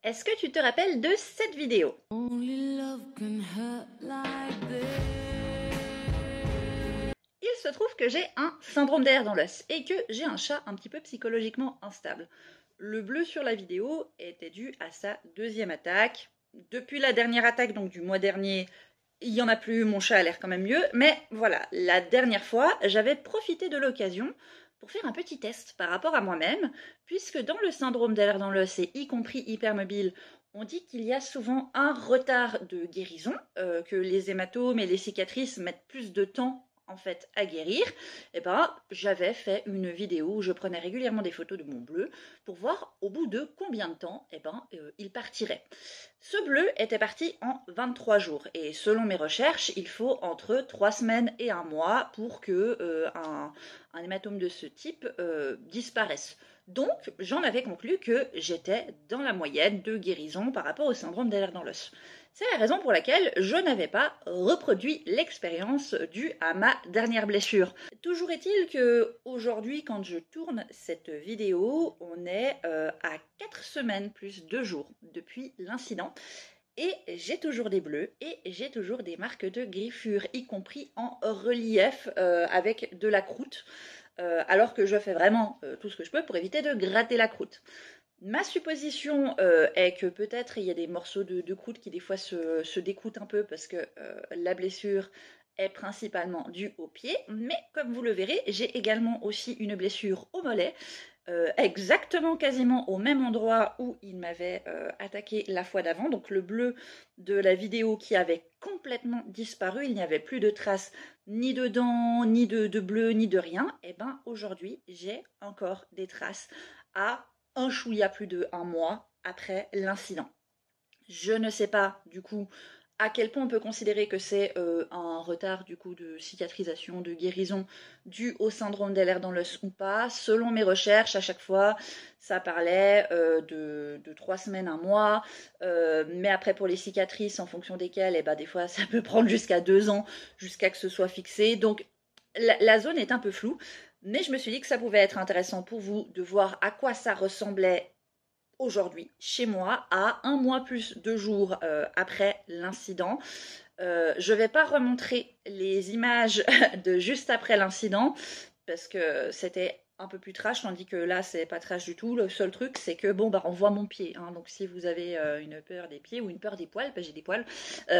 Est-ce que tu te rappelles de cette vidéo? Il se trouve que j'ai un syndrome d'air dans l'os et que j'ai un chat un petit peu psychologiquement instable. Le bleu sur la vidéo était dû à sa deuxième attaque. Depuis la dernière attaque, donc du mois dernier, il n'y en a plus, mon chat a l'air quand même mieux. Mais voilà, la dernière fois, j'avais profité de l'occasion pour faire un petit test par rapport à moi-même, puisque dans le syndrome d'air dans l'os, et y compris hypermobile, on dit qu'il y a souvent un retard de guérison, que les hématomes et les cicatrices mettent plus de temps en fait à guérir. Et ben j'avais fait une vidéo où je prenais régulièrement des photos de mon bleu pour voir au bout de combien de temps il partirait. Ce bleu était parti en 23 jours et selon mes recherches, il faut entre 3 semaines et un mois pour que un hématome de ce type disparaisse. Donc, j'en avais conclu que j'étais dans la moyenne de guérison par rapport au syndrome d'air dans l'os. C'est la raison pour laquelle je n'avais pas reproduit l'expérience due à ma dernière blessure. Toujours est-il que aujourd'hui, quand je tourne cette vidéo, on est à 4 semaines plus 2 jours depuis l'incident. Et j'ai toujours des bleus et j'ai toujours des marques de griffure, y compris en relief avec de la croûte. Alors que je fais vraiment tout ce que je peux pour éviter de gratter la croûte. Ma supposition est que peut-être il y a des morceaux de croûte qui des fois se décroûtent un peu parce que la blessure est principalement due au pied, mais comme vous le verrez, j'ai également aussi une blessure au mollet, exactement quasiment au même endroit où il m'avait attaqué la fois d'avant, donc le bleu de la vidéo qui avait complètement disparu, il n'y avait plus de traces ni de dents, ni de bleu, ni de rien. Et ben aujourd'hui j'ai encore des traces à un chouïa plus de un mois après l'incident. Je ne sais pas du coup à quel point on peut considérer que c'est un retard du coup de cicatrisation, de guérison dû au syndrome d'air dans l'os ou pas. Selon mes recherches, à chaque fois, ça parlait de 3 semaines, un mois. Mais après, pour les cicatrices, en fonction desquelles, et ben, des fois, ça peut prendre jusqu'à 2 ans, jusqu'à que ce soit fixé. Donc, la zone est un peu floue. Mais je me suis dit que ça pouvait être intéressant pour vous de voir à quoi ça ressemblait aujourd'hui chez moi à un mois plus 2 jours après l'incident. Je vais pas remontrer les images de juste après l'incident parce que c'était un peu plus trash, tandis que là c'est pas trash du tout. Le seul truc c'est que bon bah on voit mon pied, hein, donc si vous avez une peur des pieds ou une peur des poils, j'ai des poils,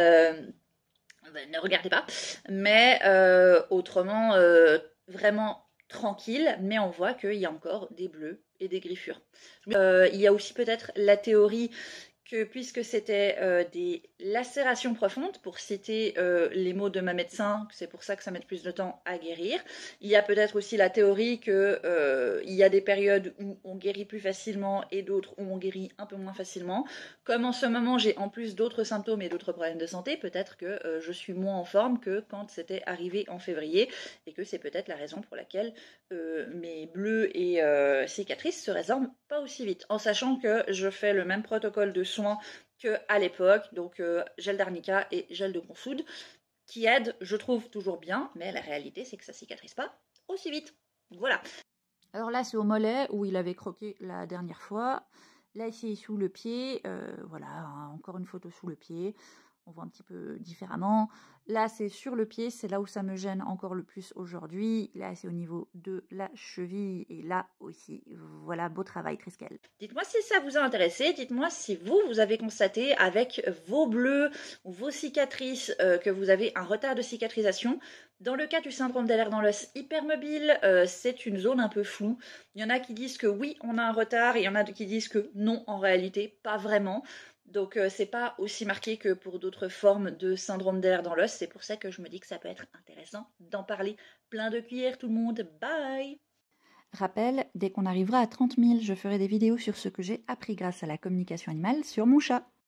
ne regardez pas. Mais autrement vraiment tranquille, mais on voit qu'il y a encore des bleus et des griffures. Il y a aussi peut-être la théorie que puisque c'était des lacérations profondes, pour citer les mots de ma médecin, c'est pour ça que ça met plus de temps à guérir. Il y a peut-être aussi la théorie que il y a des périodes où on guérit plus facilement et d'autres où on guérit un peu moins facilement. Comme en ce moment j'ai en plus d'autres symptômes et d'autres problèmes de santé, peut-être que je suis moins en forme que quand c'était arrivé en février et que c'est peut-être la raison pour laquelle mes bleus et cicatrices se résorbent pas aussi vite, en sachant que je fais le même protocole de soins qu'à l'époque, donc gel d'arnica et gel de consoude, qui aide, je trouve, toujours bien, mais la réalité c'est que ça cicatrise pas aussi vite. Voilà. Alors là, c'est au mollet où il avait croqué la dernière fois. Là, ici, sous le pied. Voilà, hein, encore une photo sous le pied. On voit un petit peu différemment. Là, c'est sur le pied. C'est là où ça me gêne encore le plus aujourd'hui. Là, c'est au niveau de la cheville. Et là aussi, voilà, beau travail, Triskel. Dites-moi si ça vous a intéressé. Dites-moi si vous avez constaté avec vos bleus ou vos cicatrices que vous avez un retard de cicatrisation. Dans le cas du syndrome d'air dans l'os hypermobile, c'est une zone un peu floue. Il y en a qui disent que oui, on a un retard, et il y en a qui disent que non, en réalité, pas vraiment. Donc c'est pas aussi marqué que pour d'autres formes de syndrome d'air dans l'os. C'est pour ça que je me dis que ça peut être intéressant d'en parler. Plein de cuillères tout le monde, bye! Rappel, dès qu'on arrivera à 30 000, je ferai des vidéos sur ce que j'ai appris grâce à la communication animale sur mon chat.